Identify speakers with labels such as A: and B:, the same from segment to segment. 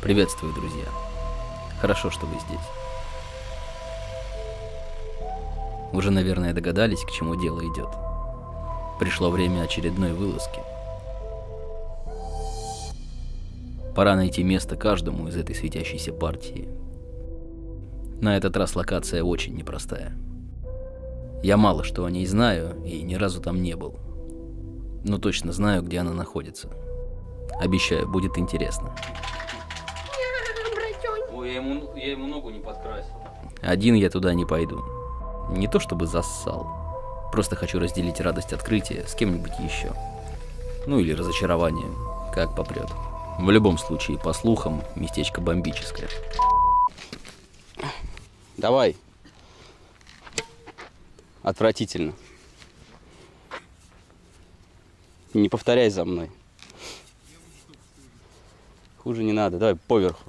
A: Приветствую, друзья. Хорошо, что вы здесь. Уже, наверное, догадались, к чему дело идет. Пришло время очередной вылазки. Пора найти место каждому из этой светящейся партии. На этот раз локация очень непростая. Я мало что о ней знаю и ни разу там не был. Но точно знаю, где она находится. Обещаю, будет интересно.
B: Ой, я ему ногу не подкрасил.
A: Один я туда не пойду. Не то чтобы зассал. Просто хочу разделить радость открытия с кем-нибудь еще. Ну или разочарование, как попрет. В любом случае, по слухам, местечко бомбическое.
B: Давай. Отвратительно. Не повторяй за мной. Хуже не надо. Давай поверху.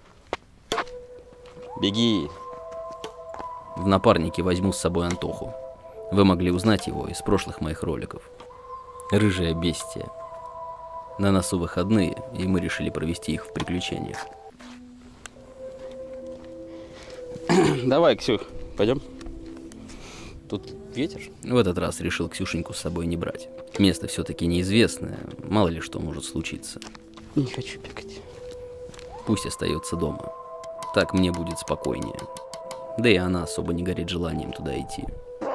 B: Беги.
A: В напарнике возьму с собой Антоху. Вы могли узнать его из прошлых моих роликов. Рыжая бестия. На носу выходные, и мы решили провести их в приключениях.
B: Давай, Ксюх, пойдем. Тут ветер.
A: В этот раз решил Ксюшеньку с собой не брать. Место все-таки неизвестное, мало ли что может случиться.
B: Не хочу бегать.
A: Пусть остается дома. Так мне будет спокойнее. Да и она особо не горит желанием туда идти.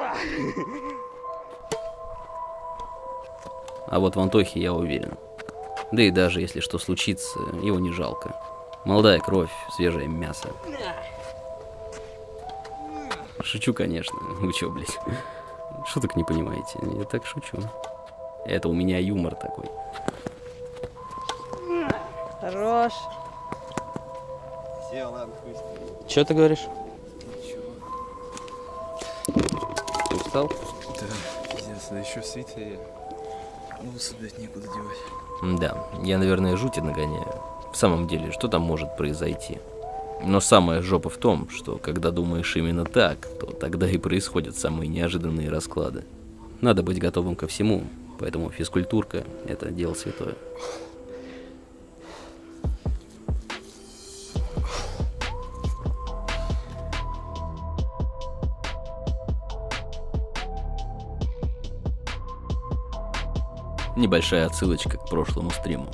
A: А вот в Антохе я уверен. Да и даже если что случится, его не жалко. Молодая кровь, свежее мясо. Шучу, конечно. Вы чё, блядь? Шуток не понимаете. Я так шучу. Это у меня юмор такой.
C: Хорош.
D: Все, ладно, хуй.
B: Что ты говоришь?
D: Ничего.
B: Ты устал?
D: Да, пиздец, да еще сытые. Волосы, блядь, некуда девать.
A: Да, я, наверное, жути нагоняю. В самом деле, что там может произойти? Но самая жопа в том, что когда думаешь именно так, то тогда и происходят самые неожиданные расклады. Надо быть готовым ко всему, поэтому физкультурка – это дело святое. Небольшая отсылочка к прошлому стриму.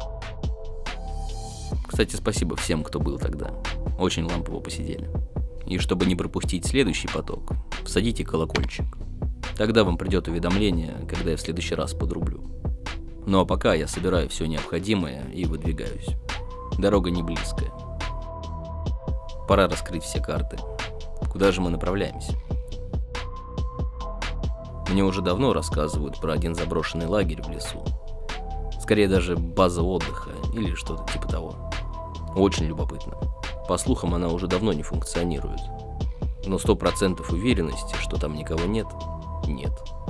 A: Кстати, спасибо всем, кто был тогда. Очень лампово посидели. И чтобы не пропустить следующий поток, всадите колокольчик. Тогда вам придет уведомление, когда я в следующий раз подрублю. Ну а пока я собираю все необходимое и выдвигаюсь. Дорога не близкая. Пора раскрыть все карты. Куда же мы направляемся? Мне уже давно рассказывают про один заброшенный лагерь в лесу. Скорее даже база отдыха или что-то типа того. Очень любопытно. По слухам, она уже давно не функционирует. Но 100% уверенности, что там никого нет, нет.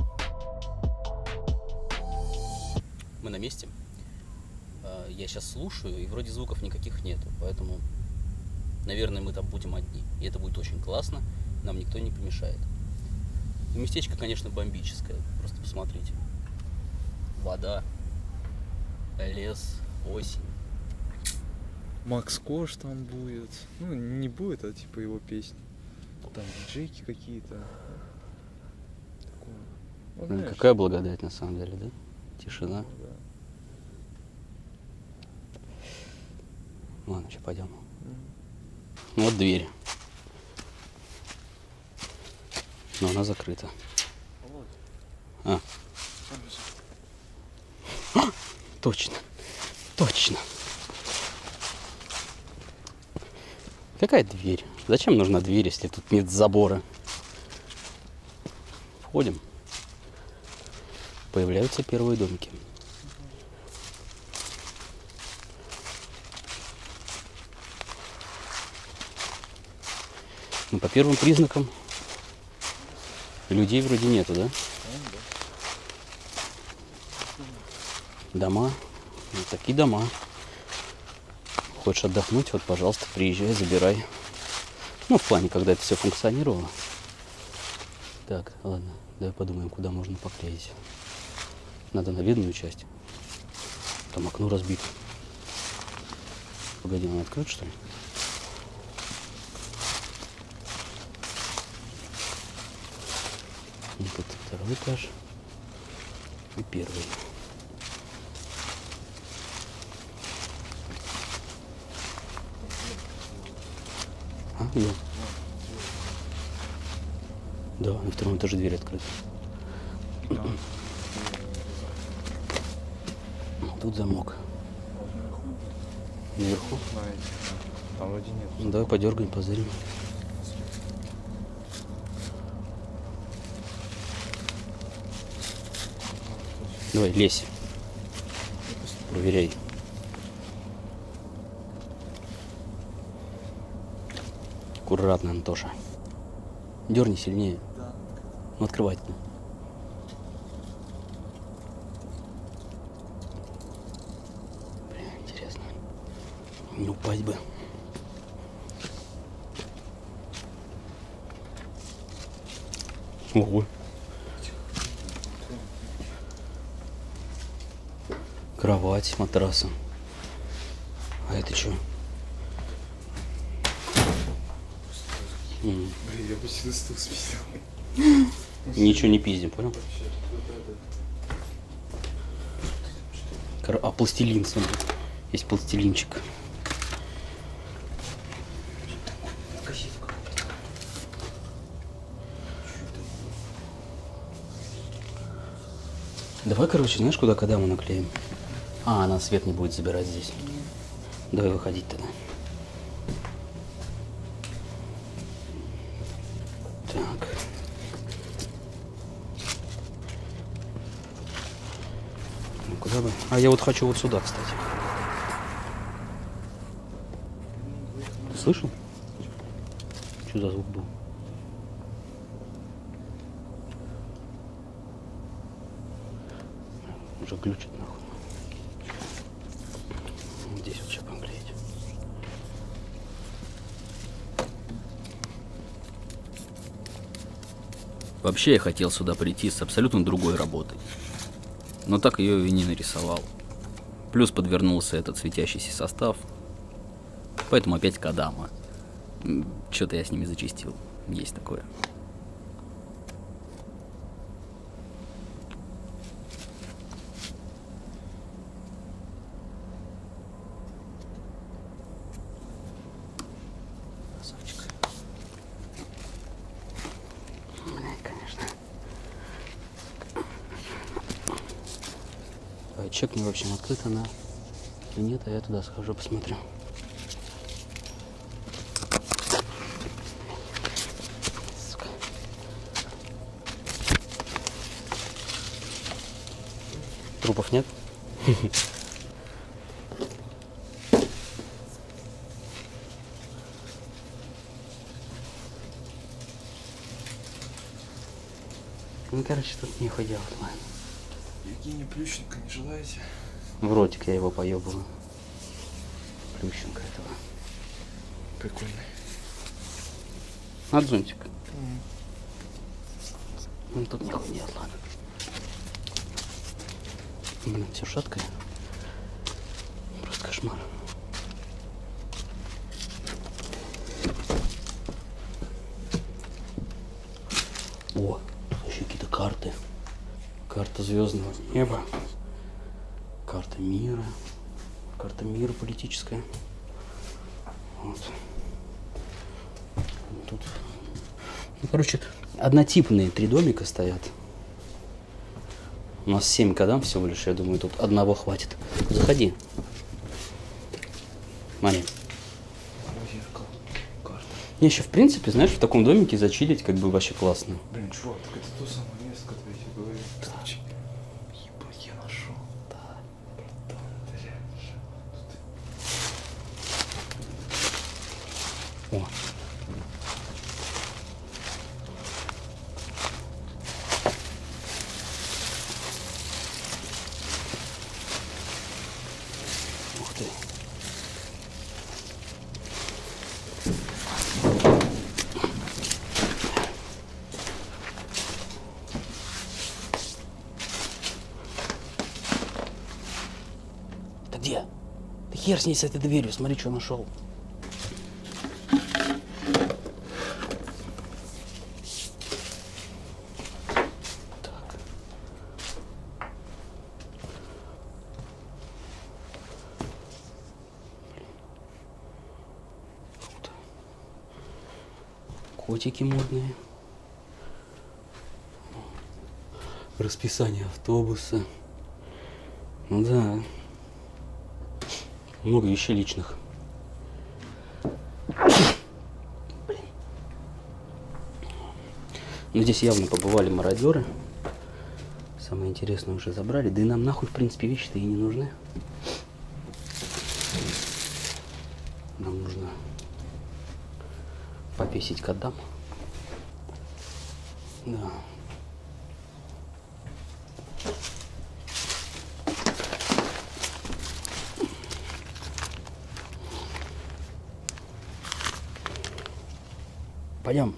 B: Мы на месте. Я сейчас слушаю, и вроде звуков никаких нету. Поэтому, наверное, мы там будем одни. И это будет очень классно. Нам никто не помешает. Местечко, конечно, бомбическое. Просто посмотрите. Вода, лес, осень.
D: Макс Кош там будет. Ну, не будет, а типа его песни. Там диджейки какие-то. Такое. Ну, знаешь,
B: Какая благодать на самом деле, да? Тишина.
D: да.
B: Ладно, что, пойдем. Ну, вот дверь. Но она закрыта. А. Точно. Точно. Какая дверь? Зачем нужна дверь, если тут нет забора? Входим. Появляются первые домики. Ну, по первым признакам людей вроде нету, да? Дома. Вот такие дома. Хочешь отдохнуть, вот, пожалуйста, приезжай, забирай. Ну, в плане, когда это все функционировало. Так, ладно, давай подумаем, куда можно поклеить. Надо на видную часть. Там окно разбито. погоди, он открыт, что ли? И тут второй этаж. И первый. А, где? Да, на втором этаже дверь открыта. Тут замок. Наверху?
D: Там вроде нет.
B: Ну, давай подергаем, позырим. Давай, лезь. Проверяй. Аккуратно, Антоша. Дерни сильнее.
D: Да.
B: Ну, открывай. Блин, интересно. Не упасть бы. Ого. Кровать, матрасы. А это что?
D: Блин, я почти на стул спиздил.
B: Ничего не пиздим, понял? А пластилин, смотри. Есть пластилинчик. Давай, короче, знаешь, куда кадаму наклеим? А, она свет не будет забирать здесь. Давай выходить тогда. Так. Ну, куда бы? А я вот хочу вот сюда, кстати. Ты слышал? Что за звук был? Уже глючит нахуй. Вот здесь вот сейчас поклеить.
A: Вообще я хотел сюда прийти с абсолютно другой работой. Но так ее и не нарисовал. Плюс подвернулся этот светящийся состав. Поэтому опять Кадама. Что-то я с ними зачистил. Есть такое.
B: Красавчик. Блядь, конечно. Чекни, в общем, открыто она или нет, а я туда схожу, посмотрю. Сука. Трупов нет? Ну, короче, тут нихуя делать, ладно.
D: Евгений Плющенко, не желаете?
B: В ротик я его поебываю. Плющенко этого.
D: Прикольный.
B: От зонтик. Ну, тут нихуя нет, ладно. Блин, все шаткое. Просто кошмар. О, еще какие-то карты. Карта звездного неба. Карта мира. Карта мира политическая. Вот. Тут. Ну, короче, однотипные 3 домика стоят. У нас 7 кадам всего лишь, я думаю, тут одного хватит. Заходи. Смотри.
D: Зеркало. Карта.
B: Мне еще, в принципе, знаешь, в таком домике зачилить как бы вообще классно.
D: Блин, чувак, так это то самое место, которое я тебе говорил. Кстати. Ебать, я нашел.
B: Да.
D: Братан, это реально же.
B: О. Ух ты. Ты где? Ты хер с ней, с этой дверью, смотри, что нашел. Так. Круто. Котики модные. Расписание автобуса. Ну да. Много вещей личных. Блин. Ну здесь явно побывали мародеры. Самое интересное уже забрали. Да и нам нахуй, в принципе, вещи-то и не нужны. Нам нужно повесить кодам. Да. Пойдем.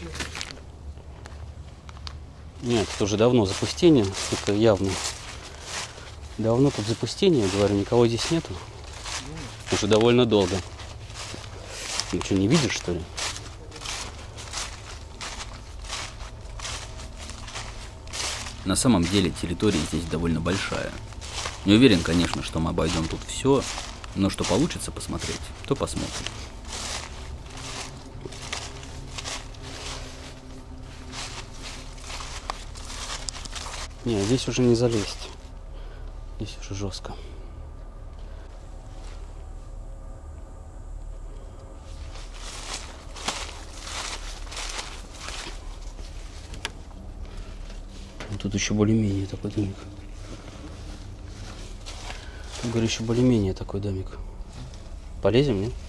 B: Нет, это уже давно запустение. Это явно. Давно тут запустение, говорю, никого здесь нету. Уже довольно долго. Ну что, не видишь, что ли?
A: На самом деле территория здесь довольно большая. Не уверен, конечно, что мы обойдем тут все, но что получится посмотреть, то посмотрим.
B: Не, здесь уже не залезть. Здесь уже жестко. Тут еще более-менее такой домик. Я говорю, еще более-менее такой домик. Полезем, нет?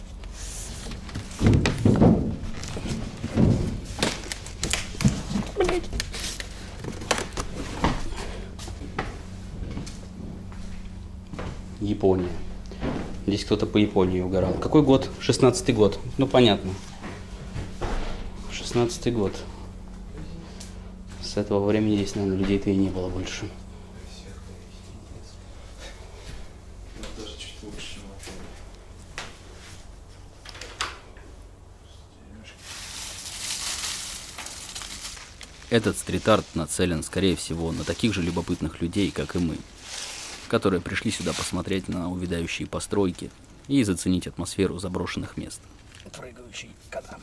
B: Япония. Здесь кто-то по Японии угорал. Какой год? 16-й год. Ну, понятно. 16-й год. С этого времени здесь, наверное, людей-то и не было больше.
D: Даже чуть лучше, чем
A: Этот стрит-арт нацелен, скорее всего, на таких же любопытных людей, как и мы, которые пришли сюда посмотреть на увядающие постройки и заценить атмосферу заброшенных мест.
B: Прыгающий кодам.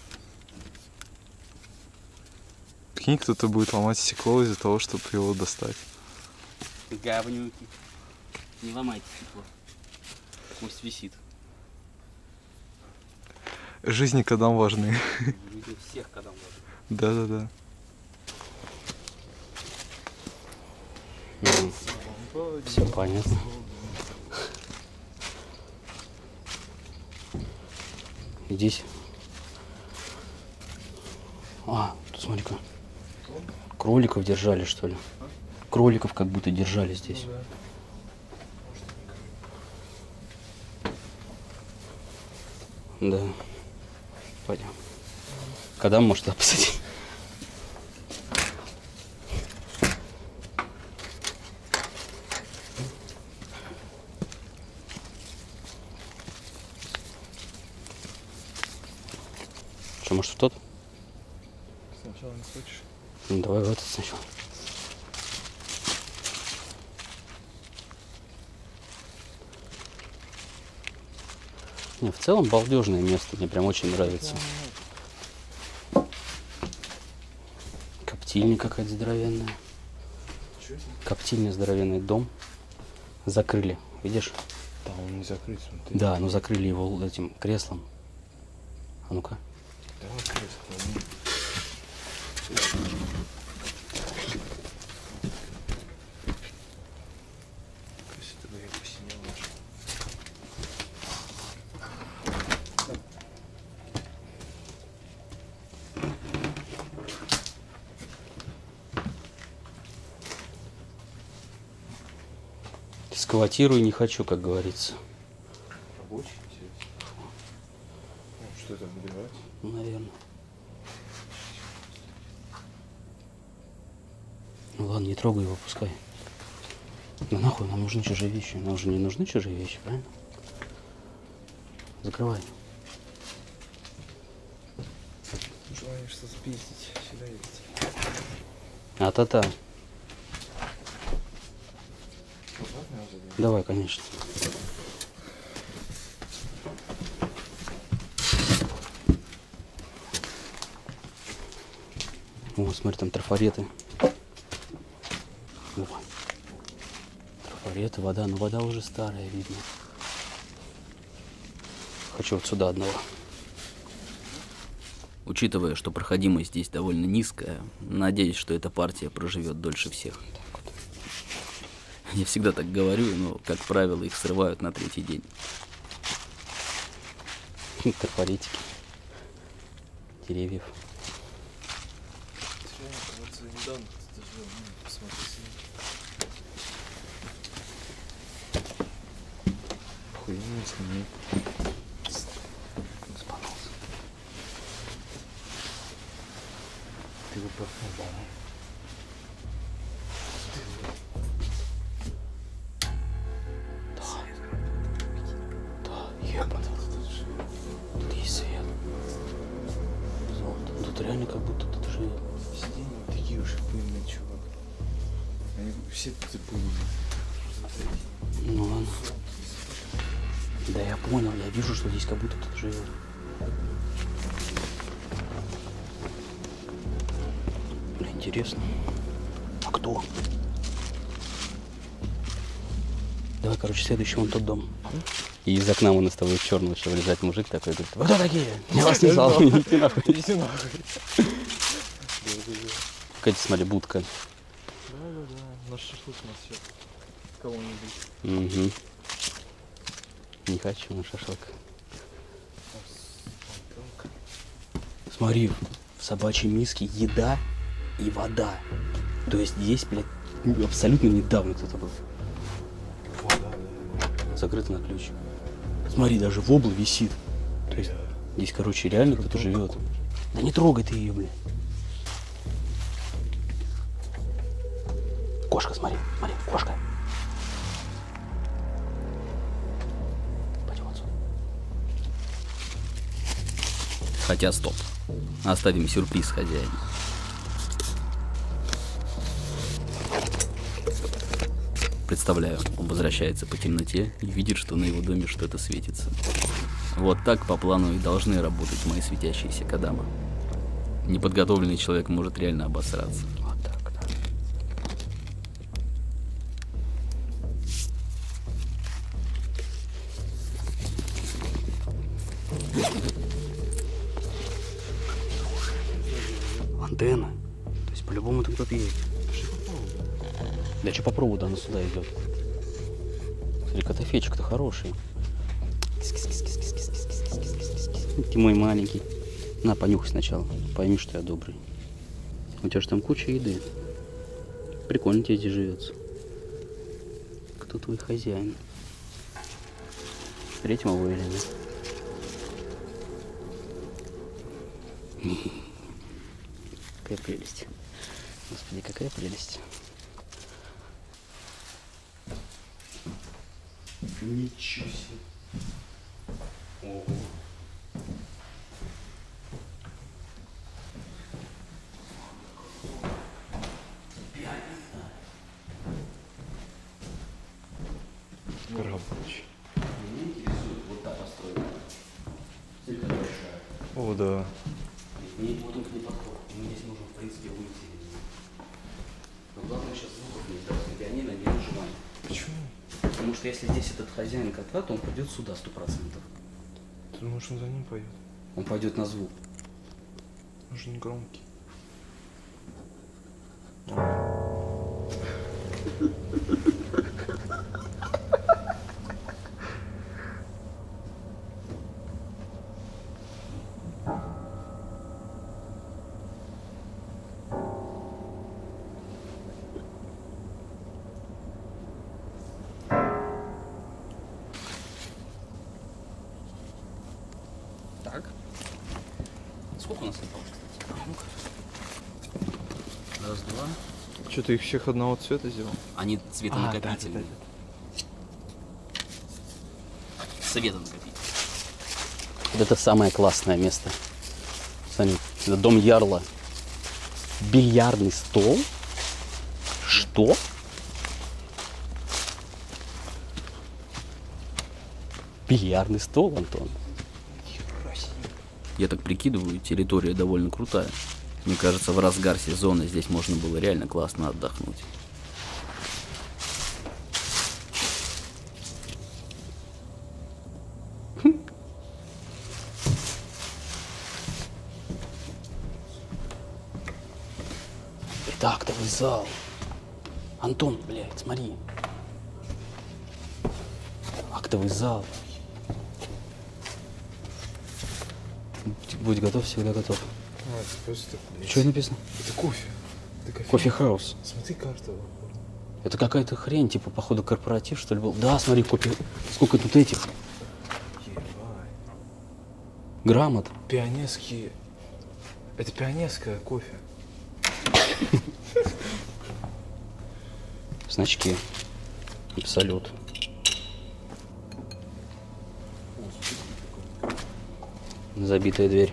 D: Прикинь, кто-то будет ломать стекло из-за того, чтобы его достать.
B: Говнюки. Не ломайте стекло. Пусть висит.
D: Жизни кодам важны.
B: Люди всех кодам важны.
D: Да-да-да.
B: Все понятно. Здесь. А, тут смотри-ка. Кроликов держали, что ли? Кроликов как будто держали здесь. Да. Пойдем. Когда может туда посадить? Что, может в тот?
D: Сначала не хочешь?
B: Ну, давай в этот сначала. Не, в целом балдежное место, мне прям очень нравится. Коптильня какая-то здоровенная. Коптильня здоровенный дом. Закрыли, видишь?
D: Да, он не закрыт, смотри.
B: Да, ну закрыли его этим креслом. А ну-ка.
D: Да, кресло.
B: Сквотирую не хочу, как говорится.
D: Рабочий, интересно. Ну, что это, выбирать?
B: Ну, наверное. Ну ладно, не трогай его, пускай. Да нахуй, нам нужны чужие вещи. Нам уже не нужны чужие вещи, правильно? Закрывай.
D: Желание что-то пиздить. Сюда идти.
B: А-та-та.
D: Назад меня заберешь?
B: Давай, конечно. О, смотри, там трафареты. О, трафареты, вода. Но вода уже старая, видно. Хочу вот сюда одного.
A: Учитывая, что проходимость здесь довольно низкая, надеюсь, что эта партия проживет дольше всех. Я всегда так говорю, но, как правило, их срывают на 3-й день.
B: Трафаретики. Деревьев.
D: Реально, кажется, недавно кто-то жил. Ну, посмотри, охуенно сними.
B: Спанался. Ты его пропнул, да? Да, ебать. Тут есть свет. Золото. Тут реально как будто тут живет.
D: Сиденья такие уж пыльные, чувак. Они все тут пыльные.
B: Ну ладно. Да я понял, я вижу, что здесь как будто тут живет. Бля, интересно. А кто? Давай, короче, следующий вон тот дом. И из окна вон из того из черного еще вылезает мужик такой, говорит: вы кто такие? Я вас не знал, идите нахуй.
D: Иди нахуй.
B: Какая-то, смотри, будка.
D: Да. Наш шашлык у нас все. Кого-нибудь.
B: Угу. Не хочу на шашлык. Смотри, в собачьей миске еда и вода. То есть здесь, блядь, абсолютно недавно кто-то был. Закрыто на ключ. Смотри, даже вобла висит. То есть здесь, короче, реально кто-то живет. Да не трогай ты ее, блядь. Кошка, смотри, кошка. Пойдем отсюда.
A: Хотя стоп. Оставим сюрприз хозяину. Представляю, он возвращается по темноте и видит, что на его доме что-то светится. Вот так по плану и должны работать мои светящиеся кадамы. Неподготовленный человек может реально обосраться.
B: Вот так, да. Антенна. То есть по-любому там кто-то есть. Да что по проводу она сюда идет. Смотри, котофейчик-то хороший. Ты мой маленький. На, понюхай сначала. Пойми, что я добрый. У тебя же там куча еды. Прикольно тебе здесь живется. Кто твой хозяин? Третьего вывели, да? Какая прелесть. Господи, какая прелесть. Ничего себе. Ого.
D: Рабочий.
B: Меня интересует вот та постройка. Смотри, какая большая.
D: О, да.
B: Мне вот тут не подходит. Мы здесь можем, в принципе, выйти. Но главное сейчас звуков не издать. На пианино не нажимай.
D: Почему?
B: Потому что если здесь этот хозяин котла, то он пойдет сюда 100%.
D: Ты думаешь, он за ним поет?
B: Он пойдет на звук.
D: Он же не громкий.
B: Так. Сколько у нас осталось, кстати? Ну-ка. Раз, два.
D: Что, ты их всех одного цвета сделал?
B: Они цветонакопительные. Светонакопительные. Вот это самое классное место. Смотри, это дом Ярла. Бильярдный стол? Что? Бильярдный стол, Антон.
A: Я так прикидываю, территория довольно крутая. Мне кажется, в разгар сезона здесь можно было реально классно отдохнуть.
B: Это актовый зал. Антон, блядь, смотри. Актовый зал. Будь готов, всегда готов.
D: А, это просто, блядь.
B: Что написано?
D: Это кофе. Это кофе.
B: Кофе-хаус.
D: Смотри, карта.
B: Это какая-то хрень, типа, походу, корпоратив, что ли, был. Да, смотри, кофе. Сколько тут этих
D: Ебать.
B: грамот.
D: Пионерские. Это пионерское кофе.
B: Значки. Абсолют. Забитая дверь.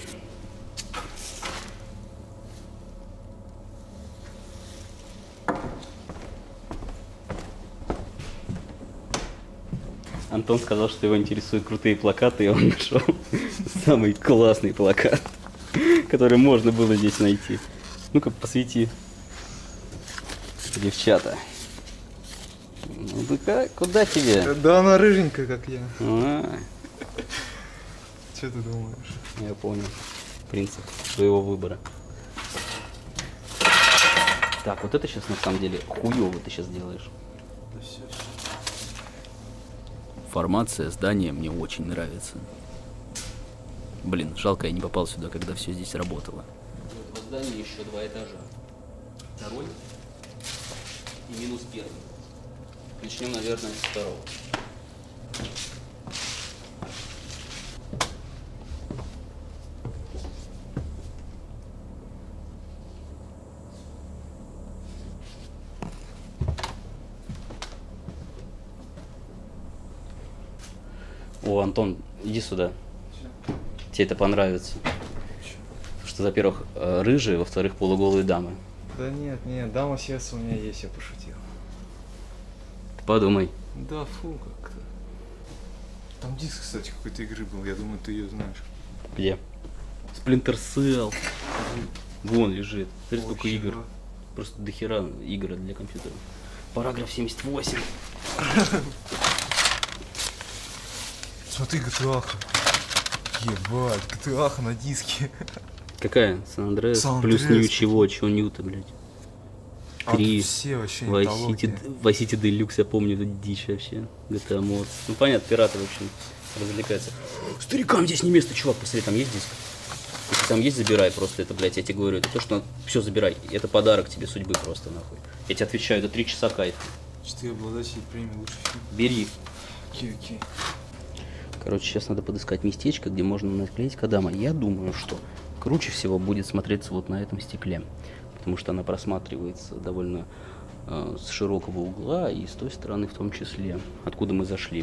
B: Антон сказал, что его интересуют крутые плакаты, и он нашел самый классный плакат, который можно было здесь найти. Ну-ка, посвети. Девчата. Ну ты как? Куда тебе?
D: Да, она рыженькая, как я.
B: А,
D: Что ты думаешь?
B: я понял. Принцип своего выбора. Так, вот это сейчас на самом деле хуёво ты сейчас делаешь.
D: Да все.
A: Формация здания мне очень нравится. Блин, жалко, я не попал сюда, когда все здесь работало.
B: В здании еще 2 этажа. Второй и минус первый. Начнем, наверное, с второго. О, Антон, иди сюда. Тебе это понравится. Что, во-первых, рыжие, во-вторых, полуголые дамы.
D: Да нет, нет, дама сердца у меня есть, я пошутил.
B: Подумай.
D: Да фу, как-то. Там диск, кстати, какой-то игры был, я думаю, ты ее знаешь.
B: Где? Splinter Cell. Вон лежит. Смотри, сколько
D: Ой,
B: игр.
D: чего?
B: Просто дохера игр для компьютера. Параграф 78.
D: Смотри, GTA. Ебать, GTA на диске.
B: Какая? Сан-Андреас
D: Сан
B: плюс
D: Андреас.
B: чего Ньюта, блядь.
D: А
B: 3.
D: тут все вообще
B: Vice
D: антология.
B: City Deluxe, я помню, это дичь вообще. GTA Mods. Ну понятно, пираты, в общем, развлекаются. Старикам здесь не место, чувак, посмотри, там есть диск. Если там есть, забирай просто это, блядь, я тебе говорю, это то, что все забирай. Это подарок тебе судьбы просто, нахуй. Я тебе отвечаю, это 3 часа кайфа.
D: 4 обладателей премии лучший фильм.
B: Бери.
D: Окей, окей.
B: Короче, сейчас надо подыскать местечко, где можно наклеить Кодама. Я думаю, что круче всего будет смотреться вот на этом стекле. Потому что она просматривается довольно с широкого угла и с той стороны в том числе, откуда мы зашли.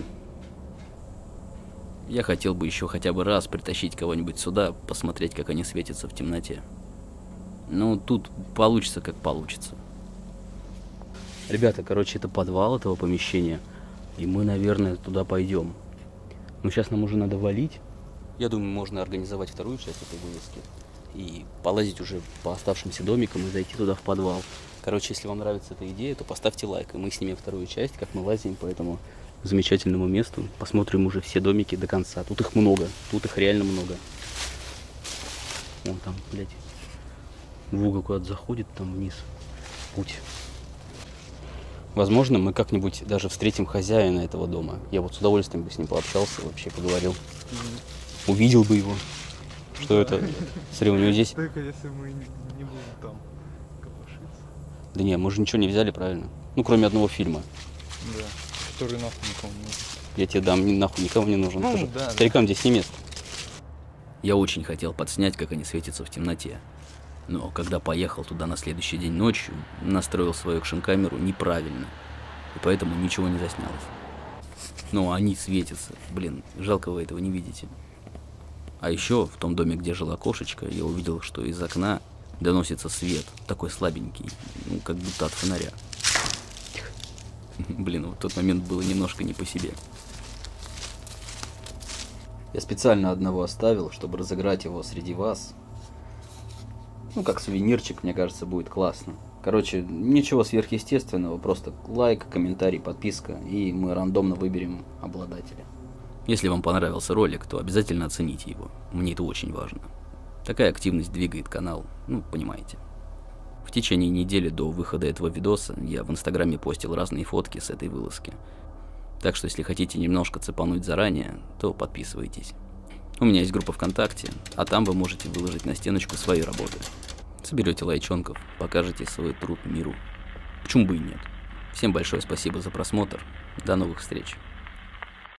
A: Я хотел бы еще хотя бы раз притащить кого-нибудь сюда, посмотреть, как они светятся в темноте. Ну, тут получится, как получится.
B: Ребята, короче, это подвал этого помещения, и мы, наверное, туда пойдем. Но сейчас нам уже надо валить. Я думаю, можно организовать вторую часть этой вылазки и полазить уже по оставшимся домикам и зайти туда в подвал. Короче, если вам нравится эта идея, то поставьте лайк, и мы снимем вторую часть, как мы лазим по этому замечательному месту. Посмотрим уже все домики до конца. Тут их много, тут их реально много. Вон там, блядь, в угол куда-то заходит, там вниз путь. Возможно, мы как-нибудь даже встретим хозяина этого дома. Я вот с удовольствием бы с ним пообщался, вообще поговорил. Увидел бы его. Что это? Смотри, у него здесь...
D: Только если мы не будем там копошиться.
B: Да не, мы же ничего не взяли, правильно? Ну, кроме одного фильма.
D: Да. Который нахуй никому не нужен.
B: Я тебе дам, нахуй никому не нужен.
D: Ну,
B: Тоже
D: да,
B: старикам здесь не место.
A: Я очень хотел подснять, как они светятся в темноте. Но когда поехал туда на следующий день ночью, настроил свою экшн-камеру неправильно, и поэтому ничего не заснялось. Но они светятся, блин, жалко вы этого не видите. А еще в том доме, где жила кошечка, я увидел, что из окна доносится свет, такой слабенький, ну, как будто от фонаря. Блин, в тот момент было немножко не по себе. Я специально одного оставил, чтобы разыграть его среди вас. Ну, как сувенирчик, мне кажется, будет классно. Короче, ничего сверхъестественного, просто лайк, комментарий, подписка, и мы рандомно выберем обладателя. Если вам понравился ролик, то обязательно оцените его. Мне это очень важно. Такая активность двигает канал, ну, понимаете. В течение недели до выхода этого видоса я в инстаграме постил разные фотки с этой вылазки. Так что, если хотите немножко цепануть заранее, то подписывайтесь. У меня есть группа ВКонтакте, а там вы можете выложить на стеночку свои работы. Соберете лайчонков, покажете свой труд миру. Почему бы и нет? Всем большое спасибо за просмотр. До новых встреч.